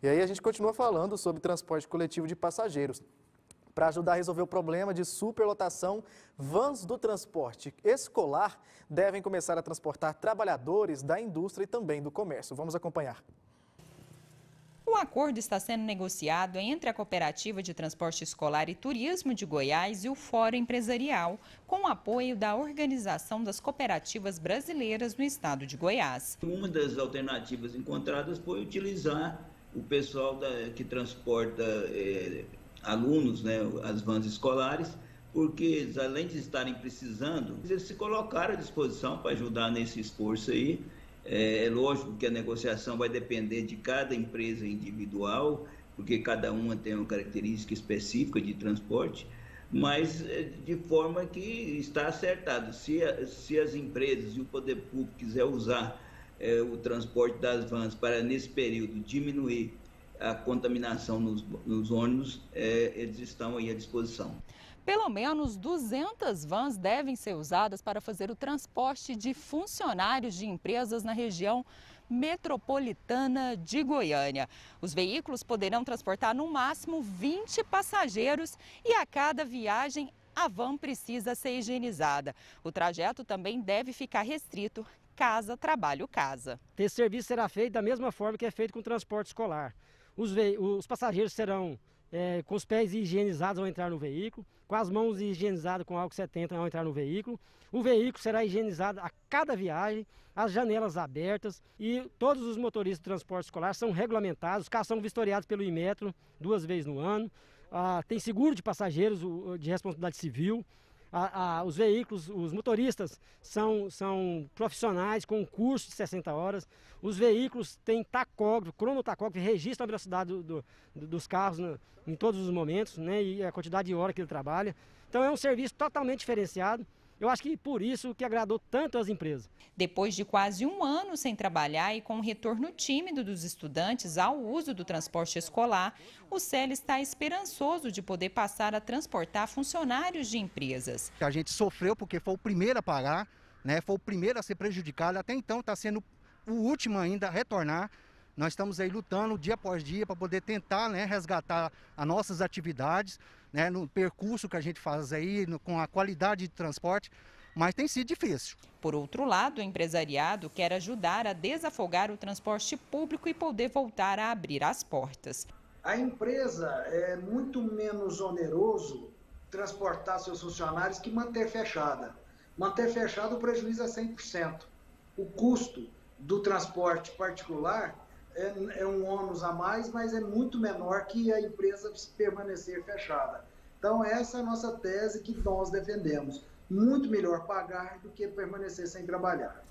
E aí a gente continua falando sobre transporte coletivo de passageiros. Para ajudar a resolver o problema de superlotação, vans do transporte escolar devem começar a transportar trabalhadores da indústria e também do comércio. Vamos acompanhar. O acordo está sendo negociado entre a Cooperativa de Transporte Escolar e Turismo de Goiás e o Fórum Empresarial, com o apoio da Organização das Cooperativas Brasileiras no estado de Goiás. Uma das alternativas encontradas foi utilizar o pessoal que transporta alunos, né, as vans escolares, porque eles, além de estarem precisando, eles se colocaram à disposição para ajudar nesse esforço aí. É lógico que a negociação vai depender de cada empresa individual, porque cada uma tem uma característica específica de transporte, mas de forma que está acertado. Se as empresas e o poder público quiser usar o transporte das vans para, nesse período, diminuir a contaminação nos ônibus, eles estão aí à disposição. Pelo menos 200 vans devem ser usadas para fazer o transporte de funcionários de empresas na região metropolitana de Goiânia. Os veículos poderão transportar no máximo 20 passageiros e a cada viagem a van precisa ser higienizada. O trajeto também deve ficar restrito casa, trabalho, casa. Esse serviço será feito da mesma forma que é feito com o transporte escolar. Os passageiros serão com os pés higienizados ao entrar no veículo, com as mãos higienizadas com álcool 70 ao entrar no veículo. O veículo será higienizado a cada viagem, as janelas abertas, e todos os motoristas de transporte escolar são regulamentados, os carros são vistoriados pelo Inmetro 2 vezes no ano, tem seguro de passageiros de responsabilidade civil. Os veículos, os motoristas são profissionais com um curso de 60 horas. Os veículos têm tacógrafo, cronotacógrafo, registram a velocidade dos carros em todos os momentos, né, e a quantidade de hora que ele trabalha. Então é um serviço totalmente diferenciado. Eu acho que por isso que agradou tanto as empresas. Depois de quase um ano sem trabalhar e com o retorno tímido dos estudantes ao uso do transporte escolar, o CEL está esperançoso de poder passar a transportar funcionários de empresas. A gente sofreu porque foi o primeiro a pagar, né, foi o primeiro a ser prejudicado, até então está sendo o último ainda a retornar. Nós estamos aí lutando dia após dia para poder tentar, né, resgatar as nossas atividades, né, no percurso que a gente faz aí, com a qualidade de transporte, mas tem sido difícil. Por outro lado, o empresariado quer ajudar a desafogar o transporte público e poder voltar a abrir as portas. A empresa é muito menos oneroso transportar seus funcionários que manter fechada. Manter fechado, o prejuízo é 100%. O custo do transporte particular é um ônus a mais, mas é muito menor que a empresa permanecer fechada. Então essa é a nossa tese que nós defendemos. Muito melhor pagar do que permanecer sem trabalhar.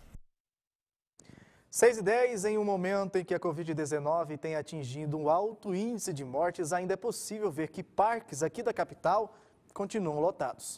6h10, em um momento em que a Covid-19 tem atingido um alto índice de mortes, ainda é possível ver que parques aqui da capital continuam lotados.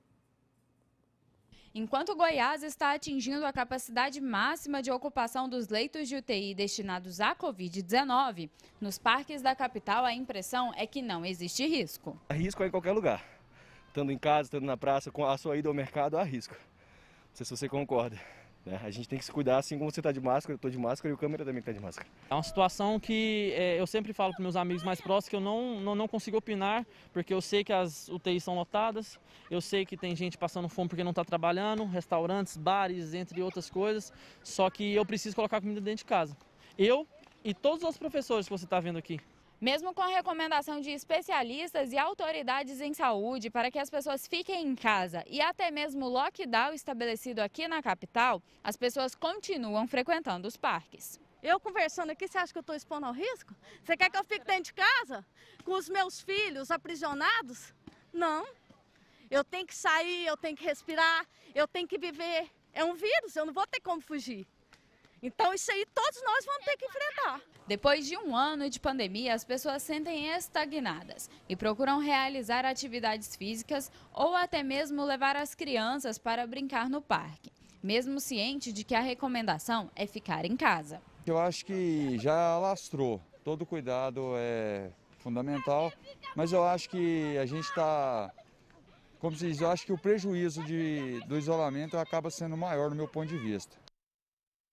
Enquanto Goiás está atingindo a capacidade máxima de ocupação dos leitos de UTI destinados à Covid-19, nos parques da capital a impressão é que não existe risco. Há risco em qualquer lugar. Estando em casa, estando na praça, com a sua ida ao mercado, há risco. Não sei se você concorda. A gente tem que se cuidar, assim como você está de máscara, eu estou de máscara e o câmera também está de máscara. É uma situação que eu sempre falo para meus amigos mais próximos que eu não consigo opinar, porque eu sei que as UTIs são lotadas, eu sei que tem gente passando fome porque não está trabalhando, restaurantes, bares, entre outras coisas, só que eu preciso colocar comida dentro de casa. Eu e todos os professores que você está vendo aqui. Mesmo com a recomendação de especialistas e autoridades em saúde para que as pessoas fiquem em casa e até mesmo o lockdown estabelecido aqui na capital, as pessoas continuam frequentando os parques. Eu conversando aqui, você acha que eu estou expondo ao risco? Você quer que eu fique dentro de casa com os meus filhos aprisionados? Não. Eu tenho que sair, eu tenho que respirar, eu tenho que viver. É um vírus, eu não vou ter como fugir. Então isso aí todos nós vamos ter que enfrentar. Depois de um ano de pandemia, as pessoas sentem estagnadas e procuram realizar atividades físicas ou até mesmo levar as crianças para brincar no parque, mesmo ciente de que a recomendação é ficar em casa. Eu acho que já alastrou, todo cuidado é fundamental, mas eu acho que a gente está, como se diz, eu acho que o prejuízo do isolamento acaba sendo maior no meu ponto de vista.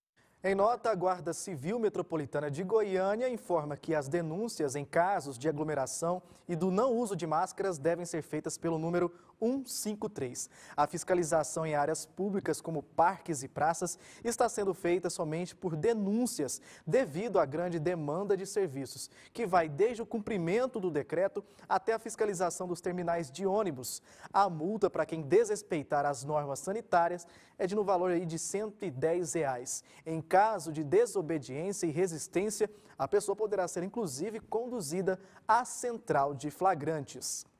Em nota, a Guarda Civil Metropolitana de Goiânia informa que as denúncias em casos de aglomeração e do não uso de máscaras devem ser feitas pelo número 153. A fiscalização em áreas públicas como parques e praças está sendo feita somente por denúncias devido à grande demanda de serviços, que vai desde o cumprimento do decreto até a fiscalização dos terminais de ônibus. A multa para quem desrespeitar as normas sanitárias é no valor de R$ 110. Em caso de desobediência e resistência, a pessoa poderá ser inclusive conduzida à central de flagrantes.